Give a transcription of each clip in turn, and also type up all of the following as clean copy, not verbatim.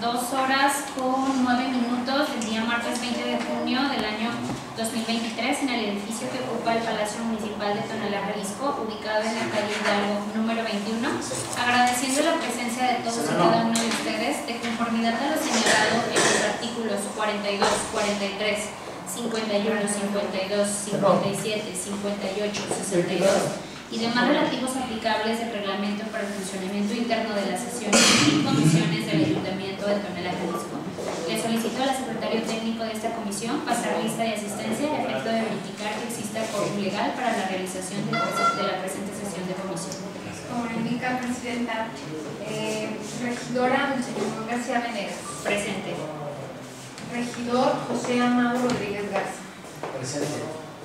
2:09 del día martes 20 de junio del año 2023 en el edificio que ocupa el Palacio Municipal de Tonalá, Jalisco, ubicado en la calle Hidalgo número 21, agradeciendo la presencia de todos y cada uno de ustedes de conformidad a lo señalado en los artículos 42, 43, 51, 52, 57, 58, 62 y demás relativos aplicables del reglamento para el funcionamiento interno de las sesiones y comisiones del Ayuntamiento de Tonalá, Jalisco. Le solicito al secretario técnico de esta comisión pasar lista de asistencia a efecto de verificar que exista quórum legal para la realización de la presente sesión de comisión. Como indica presidenta, regidora Monseñor García Venegas. Presente. Regidor José Amado Rodríguez Garza. Presente.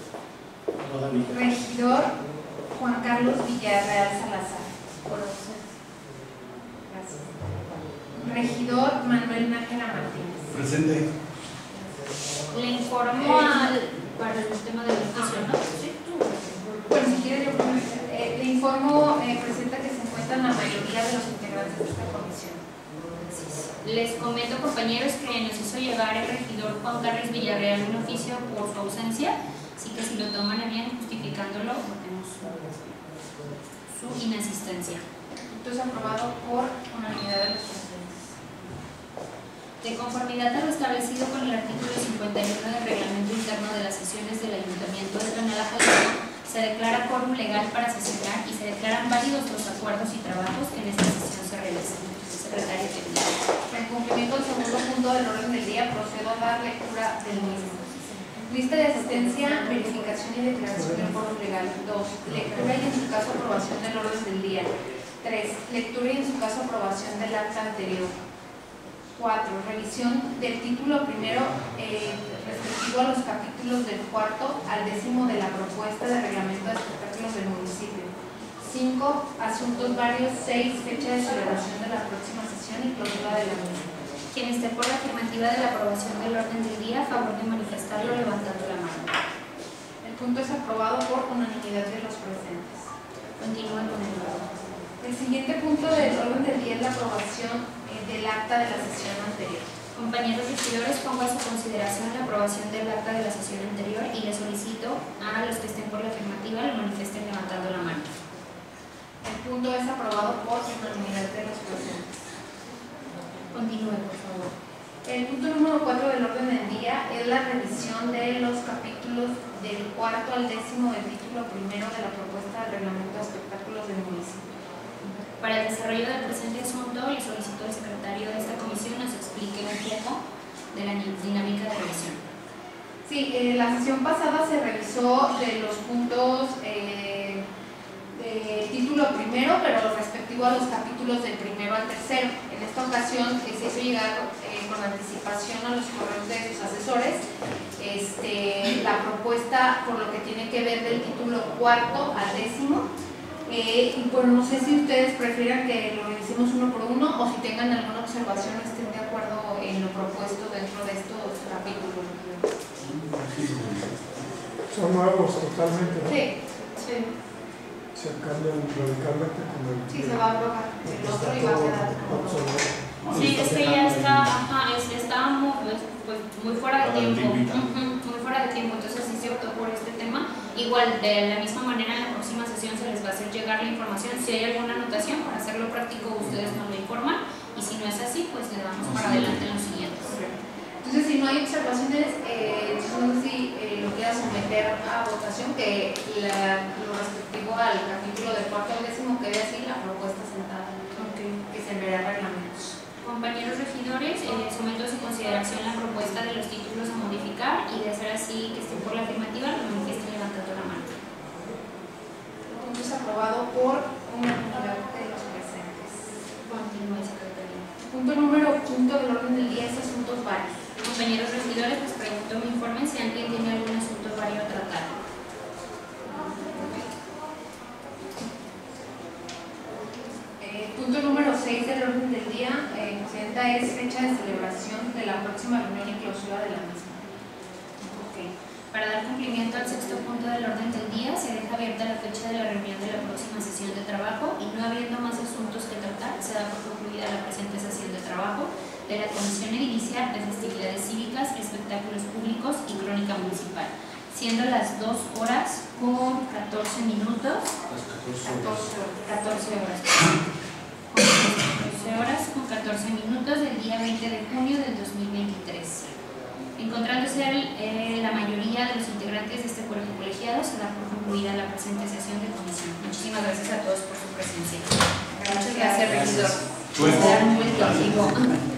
Regidor Juan Carlos Villarreal Salazar. Gracias. Regidor Manuel Nájera Martínez. Presente. Le informo para el tema de la votación, ¿no? Sí. Bueno, si quiere yo le informo, presenta que se encuentran la mayoría de los integrantes de esta comisión. Les comento, compañeros, que nos hizo llegar el regidor Juan Carlos Villarreal un oficio por su ausencia, así que si lo toman a bien justificándolo, votemos su inasistencia. Entonces, aprobado por unanimidad de los presentes. De conformidad a lo establecido con el artículo 51 del reglamento interno de las sesiones del Ayuntamiento de Tonalá, Jalisco, se declara quórum legal para sesionar y se declaran válidos los acuerdos y trabajos que en esta sesión se realizan. Secretario técnico. En cumplimiento del segundo punto del orden del día, procedo a dar lectura del mismo. Lista de asistencia, verificación y declaración del quórum legal. 2. Lectura y en su caso aprobación del orden del día. 3. Lectura y en su caso aprobación del acta anterior. 4. Revisión del título primero respectivo a los capítulos del cuarto al 10º de la propuesta de reglamento de espectáculos del municipio. 5. Asuntos varios. 6. Fecha de celebración de la próxima sesión y clausura de la misma. Quien esté por la afirmativa de la aprobación del orden del día, a favor de manifestarlo levantando la mano. El punto es aprobado por unanimidad de los presentes. Continúen con el voto. El siguiente punto del orden del día es la aprobación del acta de la sesión anterior. Compañeros regidores, pongo a su consideración la aprobación del acta de la sesión anterior y le solicito a los que estén por la afirmativa lo manifiesten levantando la mano. El punto es aprobado por unanimidad de los presentes. Continúe, por favor. El punto número 4 del orden del día es la revisión de los capítulos del cuarto al 10º del título primero de la propuesta del reglamento de espectáculos del municipio. Para el desarrollo del presente asunto, le solicito al secretario de esta comisión nos explique un poco de la dinámica de revisión. Sí, la sesión pasada se revisó de los puntos título primero, pero respectivo a los capítulos del primero al tercero. En esta ocasión se hizo llegar con anticipación a los correos de sus asesores la propuesta por lo que tiene que ver del título cuarto al 10º. Y bueno, no sé si ustedes prefieran que lo revisemos uno por uno o si tengan alguna observación o estén de acuerdo en lo propuesto dentro de estos capítulos. Son nuevos totalmente, ¿no? Sí, sí. Se cambian radicalmente con el... Sí, se va a abrogar el otro y va a quedar como... Sí, es que ya está muy fuera de tiempo. Muy fuera de tiempo, entonces sí se optó por este tema. Igual, de la misma manera, en la próxima sesión se les va a hacer llegar la información. Si hay alguna anotación, para hacerlo práctico, ustedes nos lo informan. Y si no es así, pues le damos para adelante en los siguientes. Entonces, si no hay observaciones, no sé si lo quieran someter a votación, que lo respectivo al capítulo del cuarto al 10º quede así la propuesta sentada, que se enviará reglamentos. Compañeros regidores, someto a su consideración la propuesta de los títulos a modificar y de ser así que estén por la afirmativa, lo manifiesten levantando la mano. El punto es aprobado por unanimidad de los presentes. Continúe, secretaria. Punto número 5 del orden del día es asuntos varios. Compañeros regidores, les pregunto, me informen si alguien tiene algún asunto vario a tratar. Punto número 6 del orden del día, Presidenta, es fecha de celebración de la próxima reunión y clausura de la misma. Para dar cumplimiento al sexto punto del orden del día, se deja abierta la fecha de la reunión de la próxima sesión de trabajo y no habiendo más asuntos que tratar, se da por concluida la presente sesión de trabajo. de la Comisión Edilicia de Festividades Cívicas, Espectáculos Públicos y Crónica Municipal, siendo las 2 horas con 14 minutos. 14 horas con 14 minutos del día 20 de junio del 2023. Encontrándose la mayoría de los integrantes de este cuerpo colegiado, se da por concluida la presente sesión de comisión. Muchísimas gracias a todos por su presencia. Muchas gracias, regidor. Pues, Muy contigo.